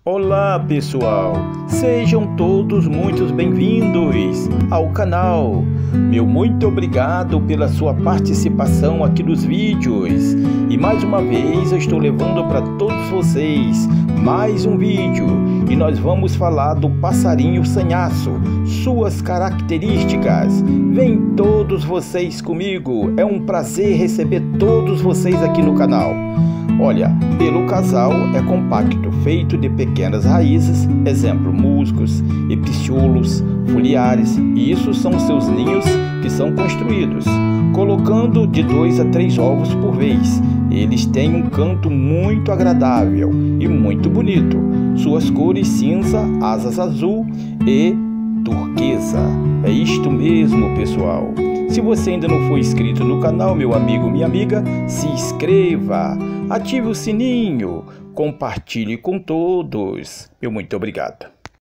Olá pessoal, sejam todos muito bem-vindos ao canal. Meu muito obrigado pela sua participação aqui nos vídeos. E mais uma vez eu estou levando para todos vocês mais um vídeo. E nós vamos falar do passarinho sanhaço, suas características. Vem todos vocês comigo, é um prazer receber todos vocês aqui no canal. Olha, pelo casal é compacto, feito de pequenas raízes, exemplo, musgos, epiciolos, foliares, e isso são seus ninhos que são construídos, colocando de 2 a 3 ovos por vez. Eles têm um canto muito agradável e muito bonito. Suas cores cinza, asas azul e turquesa. É isto mesmo, pessoal. Se você ainda não for inscrito no canal, meu amigo, minha amiga, se inscreva, ative o sininho, compartilhe com todos. Meu muito obrigado.